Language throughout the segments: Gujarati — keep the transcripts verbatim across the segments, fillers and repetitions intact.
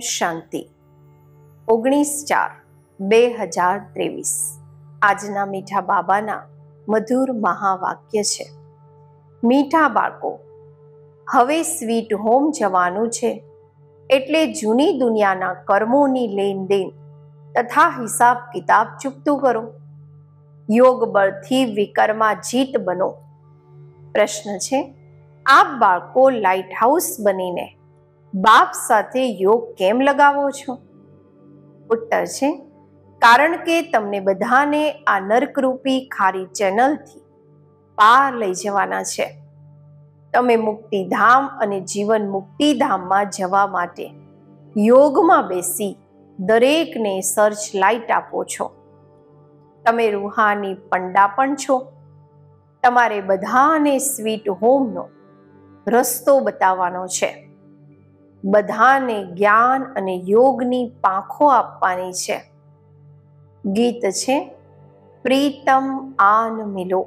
શાંતિ. ઓગણીસ ચાર બે હજાર ત્રેવીસ. આજના મીઠા બાબાના મધુર મહાવાક્ય છે. મીઠા બાળકો, હવે સ્વીટ હોમ જવાનું છે, એટલે જૂની દુનિયાના કર્મોની લેનદેન તથા હિસાબ કિતાબ ચૂકતું કરો. યોગ બળથી વિકર્માજીત બનો. પ્રશ્ન છે, આપ બાળકો લાઇટ હાઉસ બનીને બાપ સાથે યોગ કેમ લગાવો છો? ઉત્તર છે, કારણ કે તમને બધાને આ નર્કરૂપી ખારી ચેનલથી પાર લઈ જવાના છે. તમે મુક્તિધામ અને જીવન મુક્તિધામમાં જવા માટે યોગમાં બેસી દરેકને સર્ચ લાઇટ આપો છો. તમે રૂહાની પંડા પણ છો. તમારે બધાને સ્વીટ હોમનો રસ્તો બતાવવાનો છે. બધાને જ્ઞાન અને યોગની પાંખો આપવાની છે. ગીત છે, પ્રીતમ આન મિલો.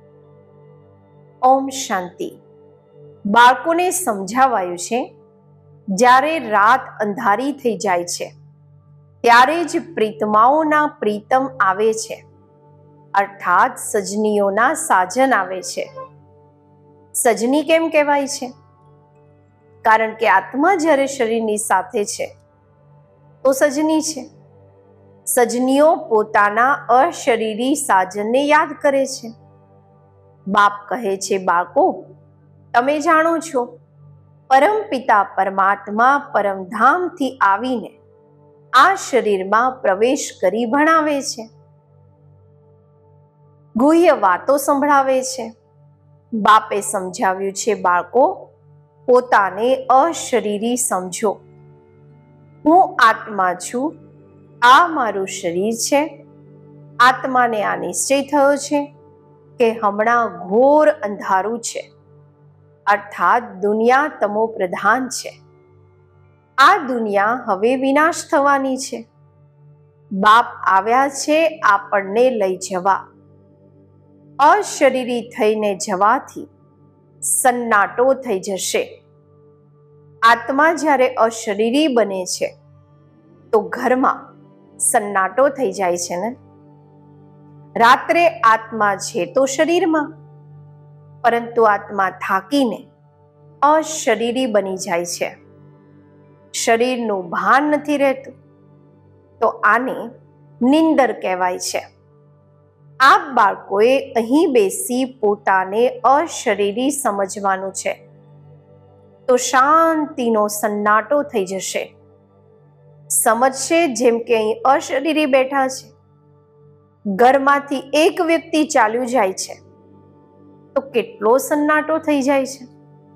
ઓમ શાંતિ. બાળકોને સમજાવાયું છે, જ્યારે રાત અંધારી થઈ જાય છે ત્યારે જ પ્રીતમાઓના પ્રીતમ આવે છે, અર્થાત સજનીઓના સાજન આવે છે. સજની કેમ કહેવાય છે? કારણ કે આત્મા જ્યારે શરીરની સાથે છે તો સજની છે. સજનીઓ પોતાના અશરીરી સાજનને યાદ કરે છે. બાપ કહે છે, બાળકો, તમે જાણો છો, પરમપિતા પરમાત્મા પરમધામથી આવીને આ શરીરમાં પ્રવેશ કરી ભણાવે છે, ગુહ્ય વાતો સંભળાવે છે. બાપે સમજાવ્યું છે, બાળકો, પોતાને અશરીરી સમજો. હું આત્મા છું, આ મારું શરીર છે. આત્માને આ નિશ્ચય થયો છે કે હમણાં ઘોર અંધારું છે, અર્થાત દુનિયા તમો પ્રધાન છે. આ દુનિયા હવે વિનાશ થવાની છે. બાપ આવ્યા છે આપણને લઈ જવા. અશરીરી થઈને જવાથી સન્નાટો થઈ જશે. આત્મા જ્યારે અશરીરી બને છે તો ઘરમાં સન્નાટો થઈ જાય છે ને. રાત્રે આત્મા છે તો શરીરમાં, પરંતુ આત્મા થાકીને અશરીરી બની જાય છે. શરીરનું ભાન નથી રહેતું, તો આને નિંદર કહેવાય છે. આપ બાળકોએ અહીં બેસી પોતાને અશરીરી સમજવાનું છે, તો શાંતિનો સન્નાટો થઈ જશે. સમજશે, જેમ કે અહીં અશરીરી બેઠા છે. ઘરમાંથી એક વ્યક્તિ ચાલ્યું જાય છે તો કેટલો સન્નાટો થઈ જાય છે.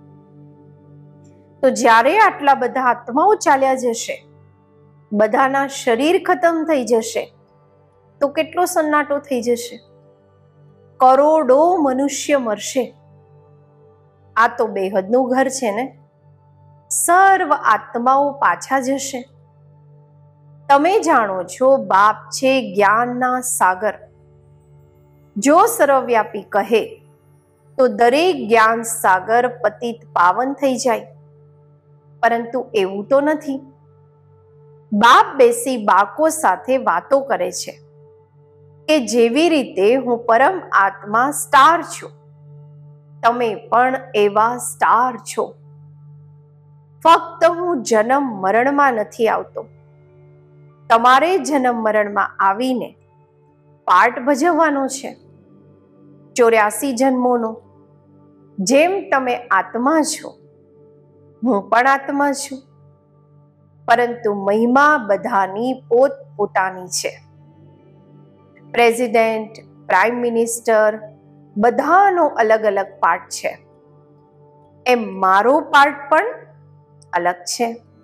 તો જ્યારે આટલા બધા આત્માઓ ચાલ્યા જશે, બધાના શરીર ખતમ થઈ જશે, તો કેટલો સન્નાટો થઈ જશે. કરોડો મનુષ્ય મરશે. આ તો બેહદનું ઘર છે ને. સર્વ આત્માઓ પાછા જશે. તમે જાણો છો, બાપ છે જ્ઞાનના સાગર. જો સર્વવ્યાપી કહે તો દરેક જ્ઞાન સાગર પતિત પાવન થઈ જાય, પરંતુ એવું તો નથી. બાપ બેસી બાળકો સાથે વાતો કરે છે કે જેવી રીતે હું પરમ આત્મા સ્ટાર છું, તમે પણ એવા સ્ટાર છો. ફક્ત હું જન્મ મરણમાં નથી આવતો. તમારે જન્મ મરણમાં આવીને પાઠ ભજવવાનો છે, ચોર્યાસી જન્મોનો. જેમ તમે આત્મા છો, હું પણ આત્મા છું, પરંતુ મહિમા બધાની પોત પોતાની છે. પ્રેસિડેન્ટ, પ્રાઇમ મિનિસ્ટર, બધાનો અલગ અલગ પાર્ટ છે. એમ મારો પાર્ટ પણ અલગ છે.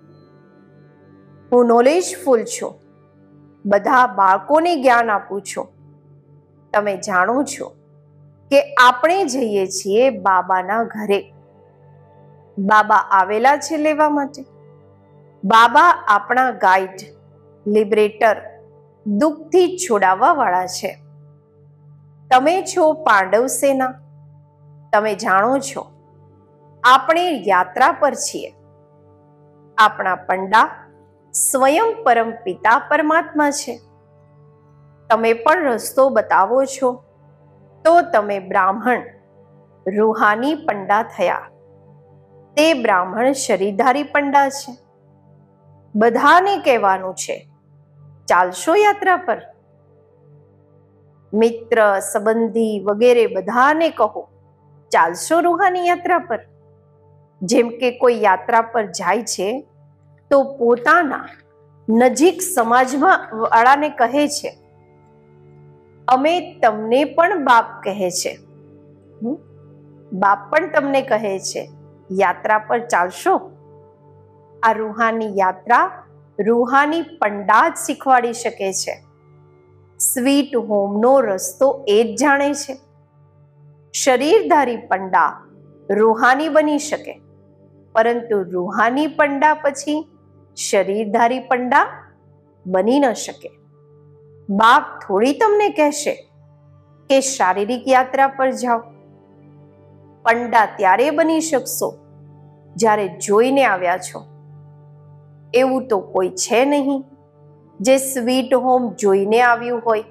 હું નોલેજફુલ છું. બધા બાળકોને જ્ઞાન આપું છું. તમે જાણો છો કે આપણે જઈએ છીએ બાબાના ઘરે. બાબા આવેલા છે લેવા માટે. બાબા આપણા ગાઈડ, લિબરેટર, દુઃખથી છોડાવવા વાળા છે. તમે છો પાંડવ સેના. તમે જાણો છો આપણે યાત્રા પર છીએ. આપણા પંડા સ્વયં પરમ પિતા પરમાત્મા છે. તમે પણ રસ્તો બતાવો છો તો તમે બ્રાહ્મણ રૂહાની પંડા થયા. તે બ્રાહ્મણ શરીરધારી પંડા છે. બધાને કહેવાનું છે ચાલશો યાત્રા પર. મિત્ર સંબંધી વગેરે બધાને કહો ચાલશો રૂહાની યાત્રા પર. જેમ કે કોઈ યાત્રા પર જાય છે તો પોતાના નજીક સમાજમાં વાળાને કહે છે અમે તમને પણ બાપ કહે છે. બાપ પણ તમને કહે છે યાત્રા પર ચાલશો. આ રૂહાની યાત્રા રૂહાની પંડા જ શીખવાડી શકે છે. સ્વીટ હોમનો રસ્તો એ જ જાણે છે. શરીરધારી પંડા રૂહાની બની શકે, પરંતુ રૂહાની પંડા પછી શરીરધારી પંડા બની ન શકે. બાપ થોડી તમને કહેશે કે શારીરિક યાત્રા પર જાઓ. પંડા ત્યારે બની શકશો જ્યારે જોઈને આવ્યા છો. એવું તો કોઈ છે નહીં જે સ્વીટ હોમ જોઈને આવ્યું હોય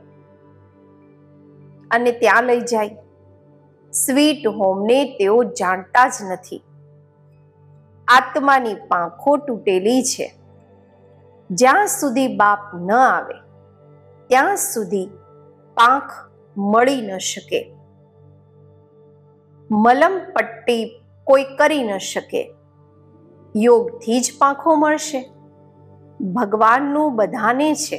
અને ત્યાં લઈ જાય. સ્વીટ હોમને તેઓ જાણતા જ નથી. આત્માની પાંખો તૂટેલી છે. જ્યાં સુધી બાપ ન આવે ત્યાં સુધી પાંખ મળી ન શકે. મલમ પટ્ટી કોઈ કરી ન શકે. યોગથી જ પાંખો મળશે. ભગવાનનું બધાને છે,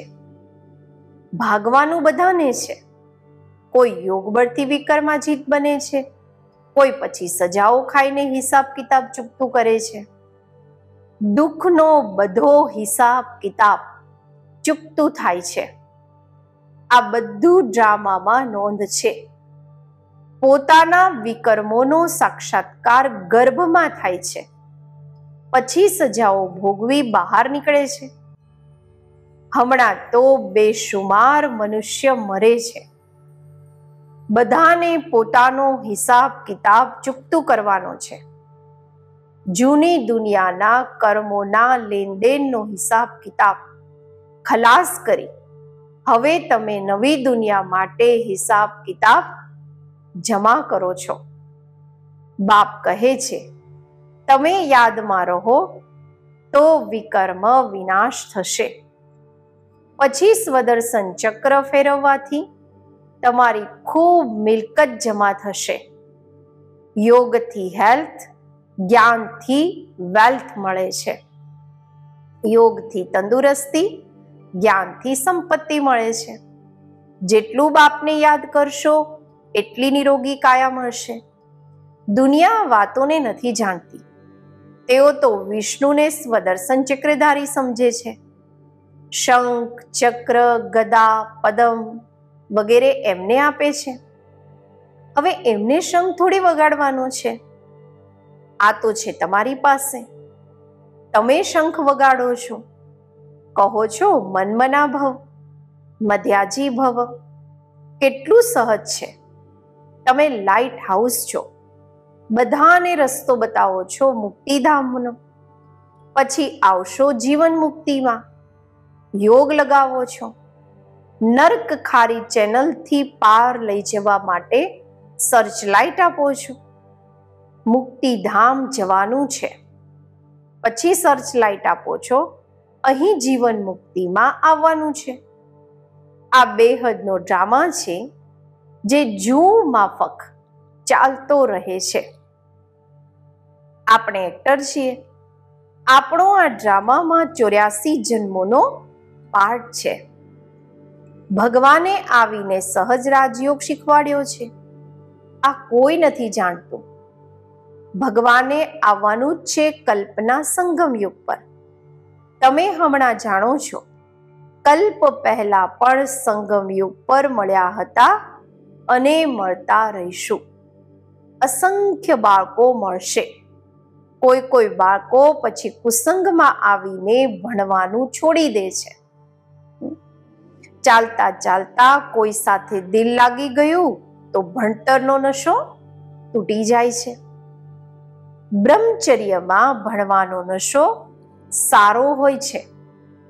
ભાગવાનું બધાને છે. કોઈ યોગ બળથી વિકર્માજીત બને છે, કોઈ પછી સજાઓ ખાઈને હિસાબ કિતાબ ચૂકતું કરે છે. દુઃખનો બધો હિસાબ કિતાબ ચૂકતું થાય છે. આ બધું ડ્રામામાં નોંધ છે. પોતાના વિકર્મોનો સાક્ષાત્કાર ગર્ભમાં થાય છે, પછી સજાઓ ભોગવી બહાર નીકળે છે. હમણાં તો બેશુમાર મનુષ્ય મરે છે. બધાને પોતાનો હિસાબ કિતાબ ચૂકતું કરવાનો છે. જૂની દુનિયાના કર્મોના લેનદેનનો હિસાબ કિતાબ ખલાસ કરી હવે તમે નવી દુનિયા માટે હિસાબ કિતાબ જમા કરો છો. બાપ કહે છે તમે યાદમાં રહો તો વિકર્મ વિનાશ થશે. પછી સ્વદર્શન ચક્ર ફેરવવાથી તમારી ખૂબ મિલકત જમા થશે. યોગથી હેલ્થ, જ્ઞાનથી વેલ્થ મળે છે. યોગથી તંદુરસ્તી, જ્ઞાનથી સંપત્તિ મળે છે. જેટલું બાપને યાદ કરશો એટલી નિરોગી કાયા મળશે. દુનિયા વાતોને નથી જાણતી. તેઓ તો વિષ્ણુને સ્વદર્શન ચક્રધારી સમજે છે. શંખ, ચક્ર, ગદા, પદમ વગેરે એમને આપે છે. હવે એમને શંખ થોડી વગાડવાનો છે. આ તો છે તમારી પાસે. તમે શંખ વગાડો છો, કહો છો મનમના ભવ, મધ્યાજી ભવ. કેટલું સહજ છે. તમે લાઇટ હાઉસ છો, બધાને રસ્તો બતાવો છો મુક્તિધામનો. પછી આવશો જીવન મુક્તિમાં. યોગ લગાવો છો. નર્ક ખારી ચેનલથી પાર લઈ જવા માટે સર્ચ લાઇટ આપો છો. મુક્તિધામ જવાનું છે, પછી સર્ચ લાઇટ આપો છો અહીં જીવન મુક્તિમાં આવવાનું છે. આ બેહદનો ડ્રામા છે જે જૂ માફક ચાલતો રહે છે. આપણે એક્ટર છીએ. આપણો આ ડ્રામામાં ચોર્યાસી જન્મોનો પાર્ટ છે. ભગવાને આવીને સહજ રાજયોગ શીખવાડ્યો છે. આ કોઈ નથી જાણતું. ભગવાને આવવાનું જ છે કલ્પના સંગમ યુગ પર. તમે હમણાં જાણો છો કલ્પ પહેલા પણ સંગમ યુગ પર મળ્યા હતા અને મળતા રહીશું. અસંખ્ય બાળકો મળશે. કોઈ કોઈ બાળકો પછી કુસંગમાં આવીને ભણવાનું છોડી દે છે. ચાલતા ચાલતા કોઈ સાથે દિલ લાગી ગયું તો ભણતરનો નશો તૂટી જાય છે. બ્રહ્મચર્યમાં ભણવાનો નશો સારો હોય છે.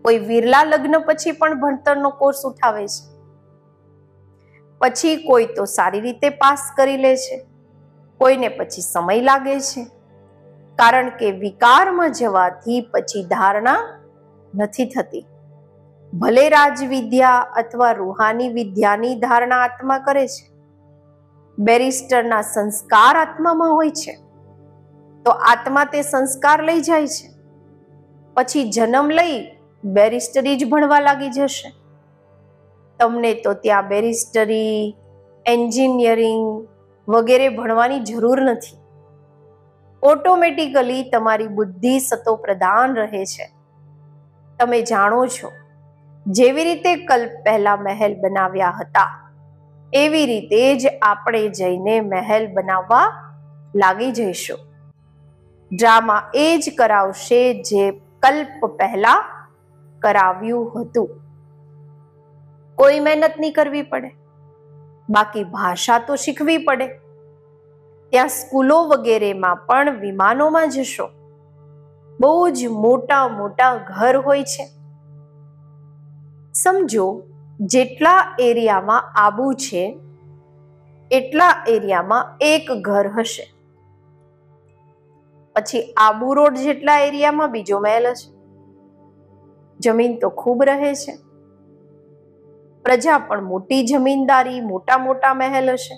કોઈ વિરલા લગ્ન પછી પણ ભણતરનો કોર્સ ઉઠાવે છે. પછી કોઈ તો સારી રીતે પાસ કરી લે છે, કોઈને પછી સમય લાગે છે, કારણ કે વિકારમાં જવાથી પછી ધારણા નથી થતી. ભલે રાજવિદ્યા અથવા રૂહાની વિદ્યાની ધારણા આત્મા કરે છે, બેરિસ્ટરના સંસ્કાર આત્મામાં હોય છે, તો આત્મા તે સંસ્કાર લઈ જાય છે. પછી જન્મ લઈ બેરિસ્ટરી જ ભણવા લાગી જશે. તમને તો ત્યાં બેરિસ્ટરી, એન્જિનિયરિંગ વગેરે ભણવાની જરૂર નથી. ઓટોમેટિકલી તમારી બુદ્ધિ સતો પ્રધાન રહે છે. તમે જાણો છો, જેવી રીતે કલ્પ પહેલા મહેલ બનાવ્યા હતા, એવી રીતે જ આપણે જઈને મહેલ બનાવવા લાગી જઈશું. ડ્રામા એ જ કરાવશે જે કલ્પ પહેલા કરાવ્યું હતું. કોઈ મહેનત નહીં કરવી પડે, બાકી ભાષા તો શીખવી પડે. ત્યાં સ્કૂલો વગેરેમાં પણ વિમાનોમાં જશો, બહુ જ મોટા મોટા ઘર હોય છે. સમજો, જેટલા એરિયામાં આબુ છે એટલા એરિયામાં એક ઘર હશે. પછી આબુ રોડ જેટલા એરિયામાં બીજો મહેલ હશે. જમીન તો ખૂબ રહે છે, પ્રજા પણ મોટી જમીનદારી, મોટા મોટા મહેલ હશે.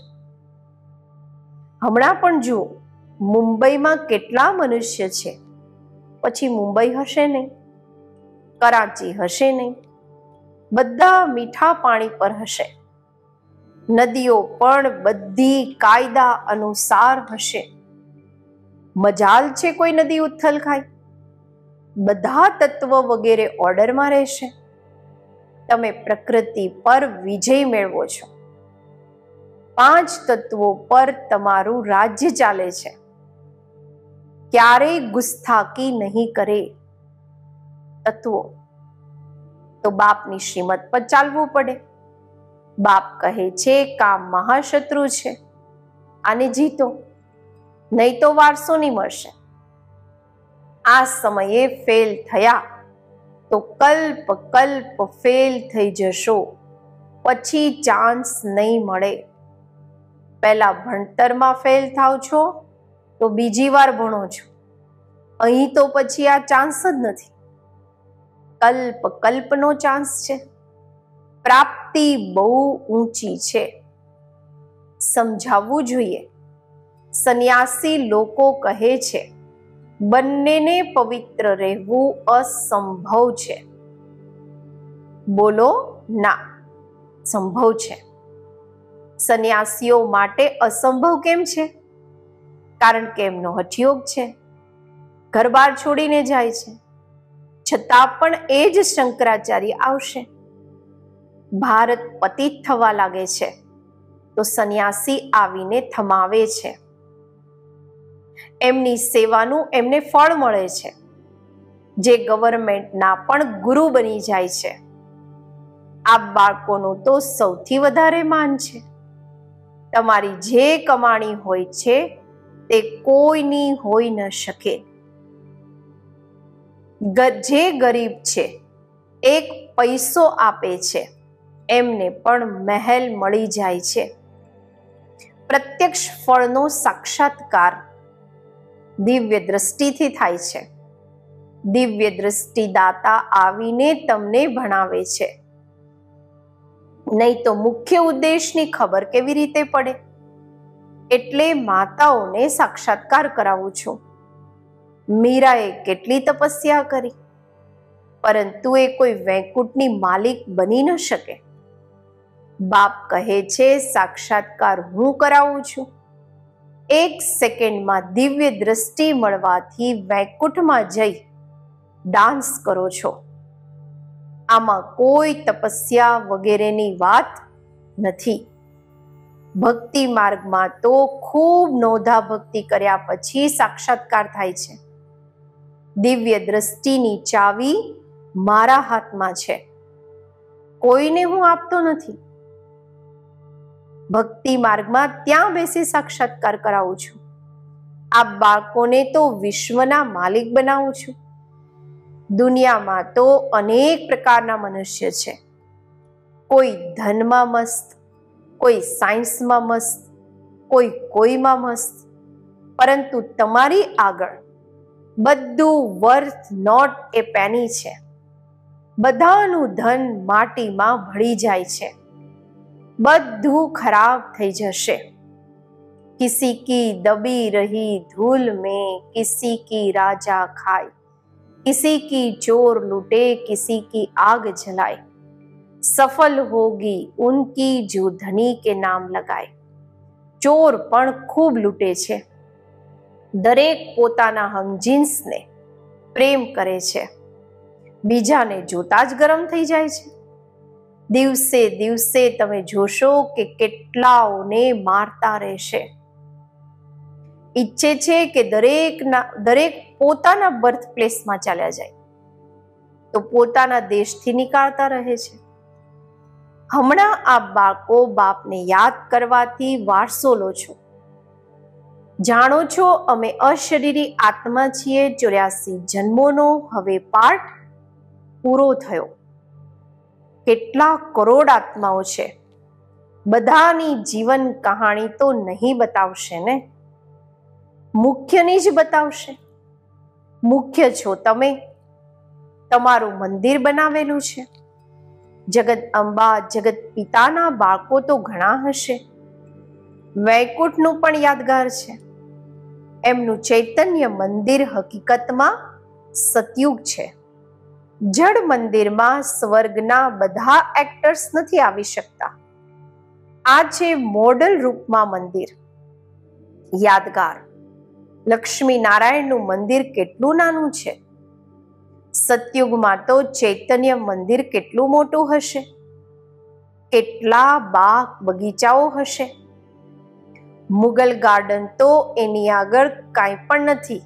હમણાં પણ જુઓ, મુંબઈમાં કેટલા મનુષ્ય છે, પછી મુંબઈ હશે નહીં, કરાચી હશે નહીં, બધા મીઠા પાણી પર હશે. નદીઓ પણ બધી કાયદા અનુસાર હશે. મજાલ છે કોઈ નદી ઉથલ ખાય. બધા તત્વ વગેરે ઓર્ડરમાં રહેશે. તમે પ્રકૃતિ પર વિજય મેળવો છો. પાંચ તત્વો પર તમારું રાજ્ય ચાલે છે. ક્યારેય ગુસ્તાખી નહીં કરે. તત્વો તો બાપની શ્રીમત પર ચાલવું પડે. બાપ કહે છે કામ મહાશત્રુ છે, આને જીતો, નહીં તો વારસો નહીં મળશે. આ સમયે ફેલ થયા તો કલ્પ કલ્પ ફેલ થઈ જશો, પછી ચાન્સ નહીં મળે. પહેલા ભણતરમાં ફેલ થાવ છો તો બીજી વાર ભણો છો. અહીં તો પછી આ ચાન્સ જ નથી. કલ્પ કલ્પનો ચાન્સ છે. પ્રાપ્તિ બહુ ઊંચી છે. સમજાવવું જોઈએ. સંન્યાસી લોકો કહે છે બંનેને પવિત્ર રહેવું અસંભવ છે. બોલો ના, સંભવ છે. સંન્યાસીઓ માટે અસંભવ કેમ છે? કારણ કે એમનો હઠયોગ છે, ઘરબાર છોડીને જાય છે. છતાં પણ એ જ શંકરાચાર્ય આવશે. ભારત પતિત થવા લાગે છે તો સંન્યાસી આવીને થમાવે છે. એમની સેવાનું એમને ફળ મળે છે, જે ગવર્મેન્ટના પણ ગુરુ બની જાય છે. આ બાળકોનું તો સૌથી વધારે માન છે. તમારી જે કમાણી હોય છે તે કોઈની હોઈ ન શકે. જે ગરીબ છે, એક પૈસો આપે છે, એમને પણ મહેલ મળી જાય છે. પ્રત્યક્ષ ફળનો સાક્ષાત્કાર દિવ્ય દ્રષ્ટિથી થાય છે. દિવ્ય દ્રષ્ટિદાતા આવીને તમને ભણાવે છે. નહીં તો મુખ્ય ઉદ્દેશની ખબર કેવી રીતે પડે? એટલે માતાઓને સાક્ષાત્કાર કરાવું છું. મીરાએ કેટલી તપસ્યા કરી, પરંતુ એ કોઈ વૈકુંઠની માલિક બની ન શકે. બાપ કહે છે સાક્ષાત્કાર હું કરાવું છું. એક સેકન્ડમાં દિવ્ય દ્રષ્ટિ મળવાથી વૈકુંઠમાં જઈ ડાન્સ કરો છો. આમાં કોઈ તપસ્યા વગેરેની વાત નથી. ભક્તિ માર્ગમાં તો ખૂબ નોંધા ભક્તિ કર્યા પછી સાક્ષાત્કાર થાય છે. દિવ્ય દ્રષ્ટિની ચાવી મારા હાથમાં છે, કોઈને હું આપતો નથી. ભક્તિ માર્ગમાં ત્યાં બેસી સાક્ષાત્કાર કરાવું છું. આ બાળકોને તો વિશ્વના માલિક બનાવું છું. દુનિયામાં તો અનેક પ્રકારના મનુષ્ય છે. કોઈ ધનમાં મસ્ત, કોઈ સાયન્સમાં મસ્ત, કોઈ કોઈમાં મસ્ત, પરંતુ તમારી આગળ બધું વર્થ નોટ એ પેની છે. બધાનું ધન માટીમાં ભળી જાય છે. બધું ખરાબ થઈ જશે. કિસી કી દબી રહી ધૂલ में किसी की राजा खाए, किसी की चोर लूटे, किसी की आग जलाए, सफल होगी उनकी जो धनी के नाम लगाए. ચોર પણ ખૂબ લૂંટે છે. દરેક પોતાના હમજીન્સને પ્રેમ કરે છે. બીજાને જોતા જ ગરમ થઈ જાય છે. દિવસે દિવસે તમે જોશો કે કેટલાઓને મારતા રહેશે. ઈચ્છે છે કે દરેકના દરેક પોતાના બર્થ પ્લેસમાં ચાલ્યા જાય, તો પોતાના દેશથી નીકાળતા રહે છે. હમણાં આ બાળકો બાપને યાદ કરવાથી વારસો લો છો. જાણો છો અમે અશરીરી આત્મા છીએ. ચોર્યાસી જન્મોનો હવે પાઠ પૂરો થયો. કેટલા કરોડ આત્માઓ છે. બધાની જીવન કહાણી તો નહીં બતાવશે ને, મુખ્યની જ બતાવશે. મુખ્ય છો તમે. તમારું મંદિર બનાવેલું છે. જગત અંબા જગત પિતાના બાળકો તો ઘણા હશે. વૈકુંઠનું પણ યાદગાર છે. એમનું ચૈતન્ય મંદિર હકીકતમાં સતયુગ છે. જડ મંદિરમાં સ્વર્ગના બધા એક્ટર્સ નથી આવી શકતા. આ છે મોડલ રૂપમાં મંદિર. યાદગાર. લક્ષ્મી નારાયણનું મંદિર કેટલું નાનું છે. સતયુગમાં તો ચૈતન્ય મંદિર કેટલું મોટું હશે. કેટલા બાગ બગીચાઓ હશે. મુગલ ગાર્ડન તો એની આગળ કાંઈ પણ નથી.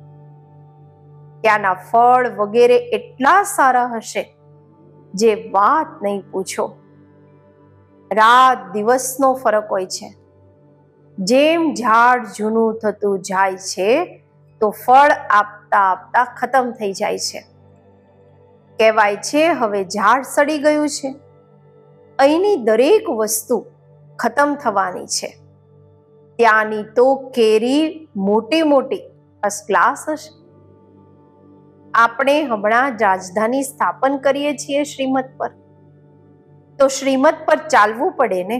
ત્યાંના ફળ વગેરે એટલા સારા હશે જે વાત નહીં પૂછો. રાત દિવસનો ફરક હોય છે. જેમ ઝાડ જૂનું થતું જાય છે તો ફળ આપતા આપતા ખતમ થઈ જાય છે. કહેવાય છે હવે ઝાડ સડી ગયું છે. અહીંની દરેક વસ્તુ ખતમ થવાની છે. ત્યાંની તો કેરી મોટી મોટી ફર્સ્ટ ક્લાસ હશે. આપણે હમણાં રાજધાની સ્થાપન કરીએ છીએ શ્રીમત પર, તો શ્રીમત પર ચાલવું પડે ને,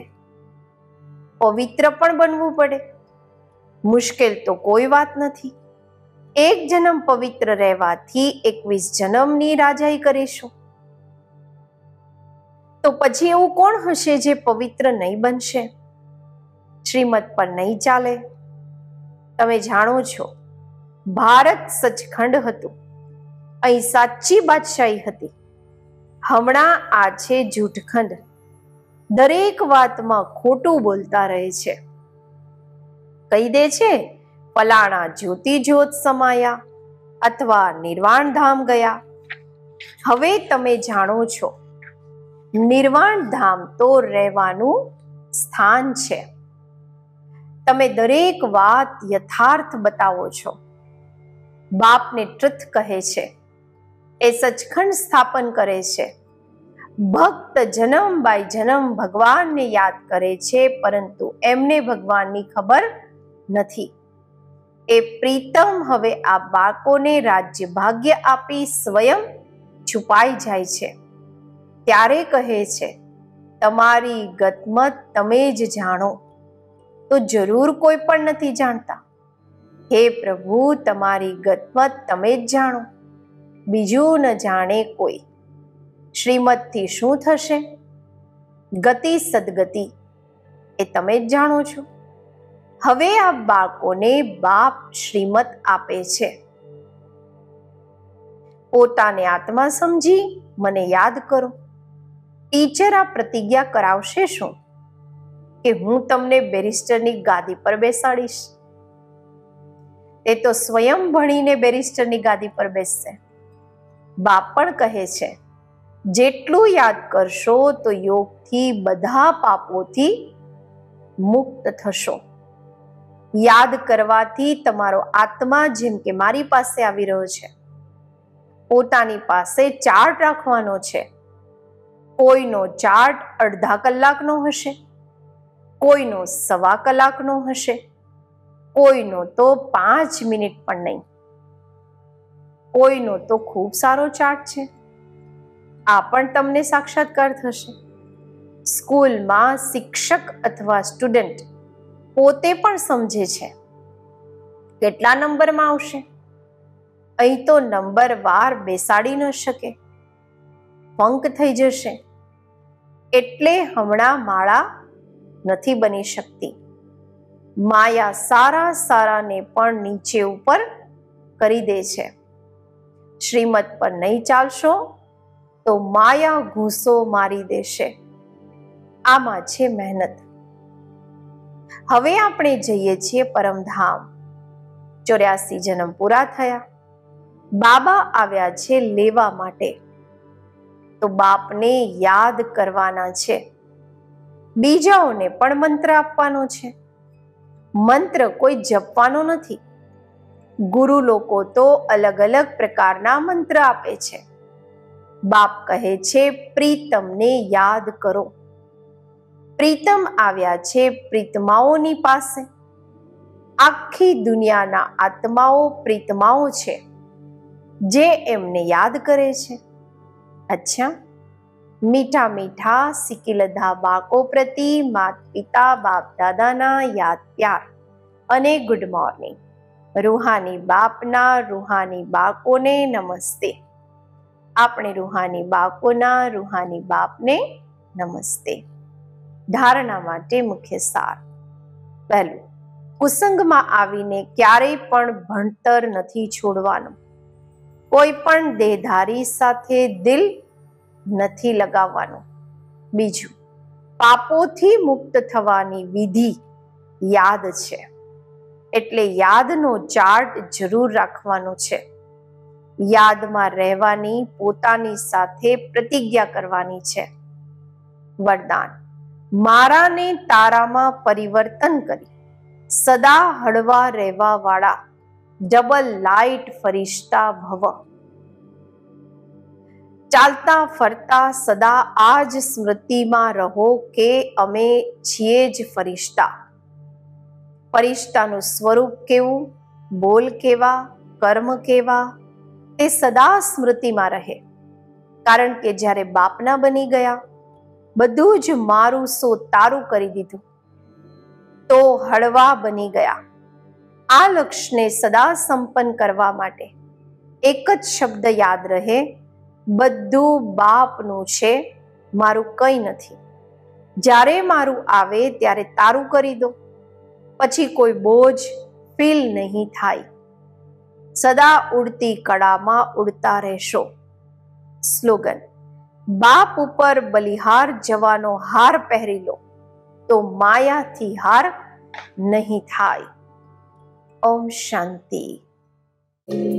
પવિત્ર પણ બનવું પડે. મુશ્કેલ તો કોઈ વાત નથી. એક જન્મ પવિત્ર રહેવાથી એકવીસ જન્મની રાજાઈ કરીશું. તો પછી એવું કોણ હશે જે પવિત્ર નહીં બનશે, શ્રીમત પર નહીં ચાલે? તમે જાણો છો ભારત સચખંડ હતું. અહીં સાચી બાદશાહી હતી. હમણાં આ છે જૂઠખંડ. દરેક વાતમાં ખોટું બોલતા રહે છે. કહી દે છે ફલાણા જ્યોતિ જ્યોત સમાયા અથવા નિર્વાણ ધામ ગયા. હવે તમે જાણો છો નિર્વાણ ધામ તો રહેવાનું સ્થાન છે. તમે દરેક વાત યથાર્થ બતાવો છો. બાપને ટ્રુથ કહે છે. એ સચખંડ સ્થાપન કરે છે. ભક્ત જન્મ બાય જન્મ ભગવાનને યાદ કરે છે, પરંતુ એમને ભગવાનની ખબર નથી. એ પ્રીતમ હવે આ બાળકોને રાજ્ય ભાગ્ય આપી સ્વયં છુપાઈ જાય છે. ત્યારે કહે છે તમારી ગતમત તમે જ જાણો. તો જરૂર કોઈ પણ નથી જાણતા. હે પ્રભુ, તમારી ગતમત તમે જ જાણો, બીજું ન જાણે કોઈ. શ્રીમતથી શું થશે? ગતિ સદગતિ એ તમે જ જાણો છો. હવે આ બાળકોને બાપ શ્રીમત આપે છે. પોતાને આત્મા સમજી મને યાદ કરો. ટીચર આ પ્રતિજ્ઞા કરાવશે શું કે હું તમને બેરિસ્ટરની ગાદી પર બેસાડીશ? તે તો સ્વયં ભણીને બેરિસ્ટરની ગાદી પર બેસશે. બાપ પણ કહે છે જેટલું યાદ કરશો તો યોગથી બધા પાપોથી મુક્ત થશો. યાદ કરવાથી તમારો આત્મા જેમ કે મારી પાસે આવી રહ્યો છે, પોતાની પાસે ચાર્ટ રાખવાનો છે. કોઈનો ચાર્ટ અડધા કલાકનો હશે, કોઈનો સવા કલાકનો હશે, કોઈનો તો પાંચ મિનિટ પણ નહીં. કોઈનો તો ખૂબ સારો ચાર્ટ છે. આ પણ તમને સાક્ષાત્કાર થશે. સ્કૂલમાં શિક્ષક અથવા સ્ટુડન્ટ પોતે પણ સમજે છે કેટલા નંબરમાં આવશે. અહીં તો નંબર વાર બેસાડી ન શકે, ફંક થઈ જશે. એટલે હમણાં માળા નથી બની શકતી. માયા સારા સારાને પણ નીચે ઉપર કરી દે છે. શ્રીમત પર નહીં ચાલશો તો માયા ઘૂસો મારી દેશે. આમાં છે મહેનત. હવે આપણે જઈએ છીએ પરમધામ. ચોર્યાસી જન્મ પૂરા થયા. બાબા આવ્યા છે લેવા માટે. તો બાપને યાદ કરવાના છે. બીજાઓને પણ મંત્ર આપવાનો છે. મંત્ર કોઈ જપવાનો નથી. ગુરુ લોકો તો અલગ અલગ પ્રકારના મંત્ર આપે છે. બાપ કહે છે પ્રીતમને યાદ કરો. પ્રીતમ આવ્યા છે પ્રીતમાઓની પાસે. આખી દુનિયાના આત્માઓ પ્રીતમાઓ છે જે એમને યાદ કરે છે. અચ્છા, મીઠા મીઠા સિકિલધા બાકો પ્રતિ માત પિતા બાપ દાદાના યાદ પ્યાર અને ગુડ મોર્નિંગ. રૂહાની બાપના રૂહાની બાકોને નમસ્તે. આપણે રૂહાની બાકોના રૂહાની બાપને નમસ્તે. ધારણા માટે મુખ્ય સાર. પહેલું, કુસંગમાં આવીને ક્યારેય પણ ભણતર નથી છોડવાનું. કોઈ પણ દેહધારી સાથે દિલ નથી લગાવવાનું. બીજું, પાપોથી મુક્ત થવાની વિધિ યાદ છે, એટલે યાદનો ચાર્ટ જરૂર રાખવાનો છે. યાદમાં રહેવાની પોતાની સાથે પ્રતિજ્ઞા કરવાની છે. વરદાન, મારાને તારામાં પરિવર્તન કરી સદા હળવા રહેવા વાળા ડબલ લાઇટ ફરિશ્તા ભવ. ચાલતા ફરતા સદા આ જ સ્મૃતિમાં રહો કે અમે છીએ જ ફરિશ્તા. ફરિશ્તાનું સ્વરૂપ કેવું, બોલ કેવા, કર્મ કેવા, તે સદા સ્મૃતિમાં રહે. કારણ કે જ્યારે બાપના બની ગયા, બધું જ મારું સો તારું કરી દીધું, તો હળવા બની ગયા. આ લક્ષ્યને સદા સંપન્ન કરવા માટે એક જ શબ્દ યાદ રહે, બધું બાપનું છે, મારું કંઈ નથી. જ્યારે મારું આવે ત્યારે તારું કરી દો, પછી કોઈ બોજ ફીલ નહીં થાય. સદા ઉડતી કળામાં ઉડતા રહેશો. સ્લોગન, બાપ ઉપર બલિહાર જવાનો હાર પહેરી લો તો માયાથી હાર નહીં થાય. ઓમ શાંતિ.